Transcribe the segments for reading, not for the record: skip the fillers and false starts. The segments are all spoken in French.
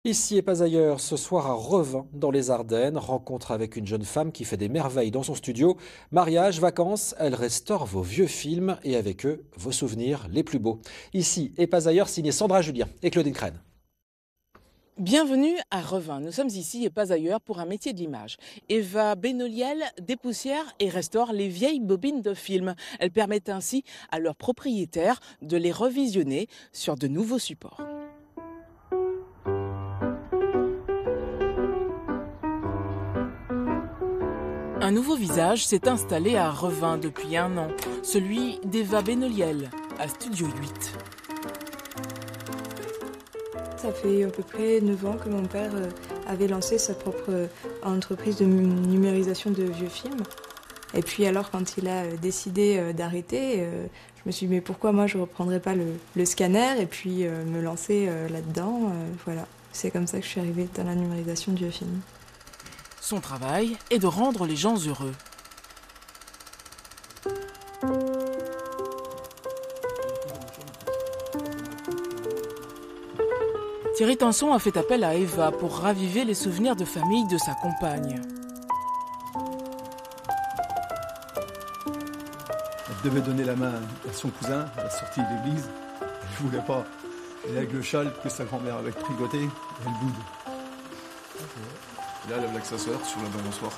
Ici et pas ailleurs, ce soir à Revin, dans les Ardennes, rencontre avec une jeune femme qui fait des merveilles dans son studio. Mariage, vacances, elle restaure vos vieux films et avec eux, vos souvenirs les plus beaux. Ici et pas ailleurs, signé Sandra Julien et Claudine Crène. Bienvenue à Revin. Nous sommes ici et pas ailleurs pour un métier de l'image. Eva Benoliel dépoussière et restaure les vieilles bobines de films. Elle permet ainsi à leurs propriétaires de les revisionner sur de nouveaux supports. Un nouveau visage s'est installé à Revin depuis un an, celui d'Eva Benoliel, à Studio 8. Ça fait à peu près 9 ans que mon père avait lancé sa propre entreprise de numérisation de vieux films. Et puis alors quand il a décidé d'arrêter, je me suis dit mais pourquoi moi je ne reprendrais pas le scanner et puis me lancer là-dedans. Voilà, c'est comme ça que je suis arrivée dans la numérisation de vieux films. Son travail est de rendre les gens heureux. Thierry Tanson a fait appel à Eva pour raviver les souvenirs de famille de sa compagne. Elle devait donner la main à son cousin à la sortie de l'église. Elle ne voulait pas. Et avec le châle que sa grand-mère avait tricoté, elle boude. Et là, elle a avec sa sœur sur la balançoire.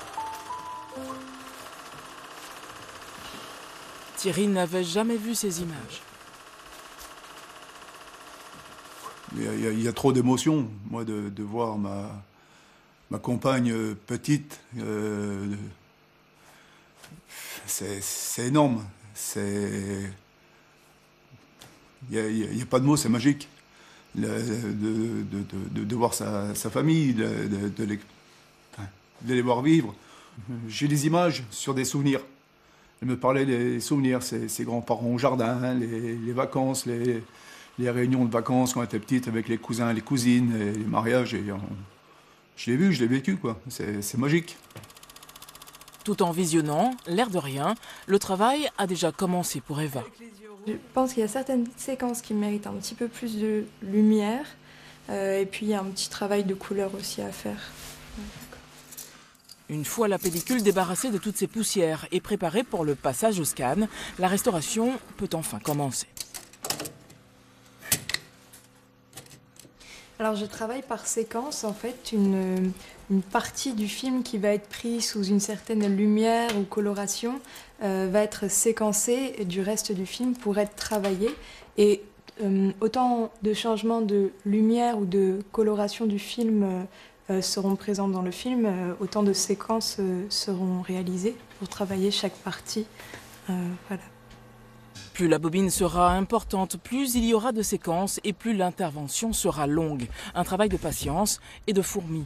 Thierry n'avait jamais vu ces images. Il y a trop d'émotions, moi, de voir ma compagne petite. C'est énorme. Il n'y a pas de mots, c'est magique. De voir sa famille, de les voir vivre. J'ai des images sur des souvenirs. Elle me parlait des souvenirs, ses grands-parents au jardin, les vacances, les réunions de vacances quand elle était petite avec les cousins, les cousines, et les mariages. Je l'ai vu, je l'ai vécu, quoi. C'est magique. Tout en visionnant, l'air de rien, le travail a déjà commencé pour Eva. Je pense qu'il y a certaines séquences qui méritent un petit peu plus de lumière. Et puis il y a un petit travail de couleur aussi à faire. Une fois la pellicule débarrassée de toutes ses poussières et préparée pour le passage au scan, la restauration peut enfin commencer. Alors je travaille par séquence, en fait, une partie du film qui va être prise sous une certaine lumière ou coloration va être séquencée du reste du film pour être travaillée. Et autant de changements de lumière ou de coloration du film seront présents dans le film, autant de séquences seront réalisées pour travailler chaque partie. Voilà. Plus la bobine sera importante, plus il y aura de séquences et plus l'intervention sera longue. Un travail de patience et de fourmi.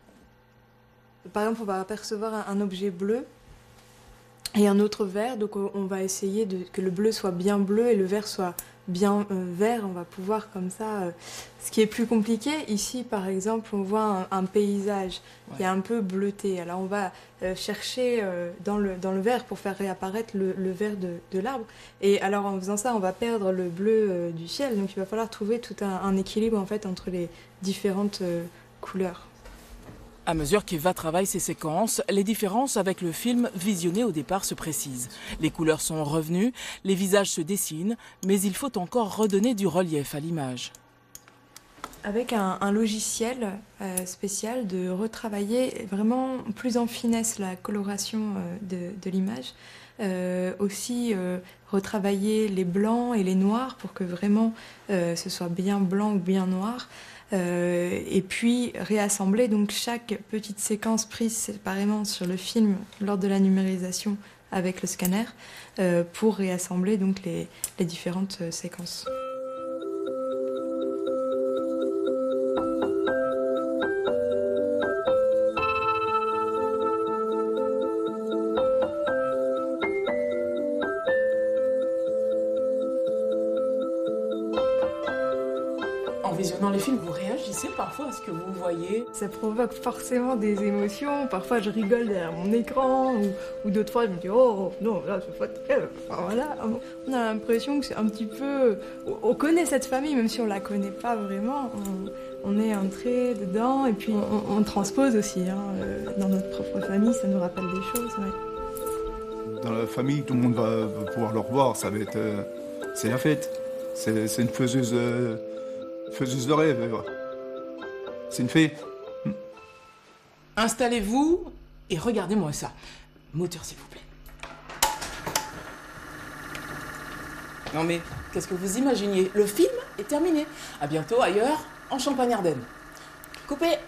Par exemple, on va apercevoir un objet bleu et un autre vert, donc on va essayer que le bleu soit bien bleu et le vert soit bien vert. On va pouvoir comme ça... Ce qui est plus compliqué, ici par exemple, on voit un paysage qui est un peu bleuté. Alors on va chercher dans le vert pour faire réapparaître le vert de l'arbre. Et alors en faisant ça, on va perdre le bleu du ciel. Donc il va falloir trouver tout un équilibre en fait entre les différentes couleurs. À mesure qu'Eva travaille ses séquences, les différences avec le film visionné au départ se précisent. Les couleurs sont revenues, les visages se dessinent, mais il faut encore redonner du relief à l'image. Avec un logiciel spécial, de retravailler vraiment plus en finesse la coloration de l'image. Aussi retravailler les blancs et les noirs pour que vraiment ce soit bien blanc ou bien noir. Et puis réassembler donc chaque petite séquence prise séparément sur le film lors de la numérisation avec le scanner pour réassembler donc les différentes séquences. En visionnant les les films, vous réagissez parfois à ce que vous voyez? Ça provoque forcément des émotions. Parfois, je rigole derrière mon écran, ou d'autres fois, je me dis oh non, là, c'est pas terrible. Enfin, voilà. On a l'impression que c'est un petit peu. On connaît cette famille, même si on la connaît pas vraiment. On est entré dedans, et puis on transpose aussi. Hein. Dans notre propre famille, ça nous rappelle des choses. Ouais. Dans la famille, tout le monde va pouvoir le revoir. Ça va être. C'est la fête. C'est une faiseuse de rêve. C'est une fée. Installez-vous et regardez-moi ça. Moteur, s'il vous plaît. Non mais, qu'est-ce que vous imaginiez? Le film est terminé. À bientôt ailleurs, en Champagne-Ardenne. Coupez!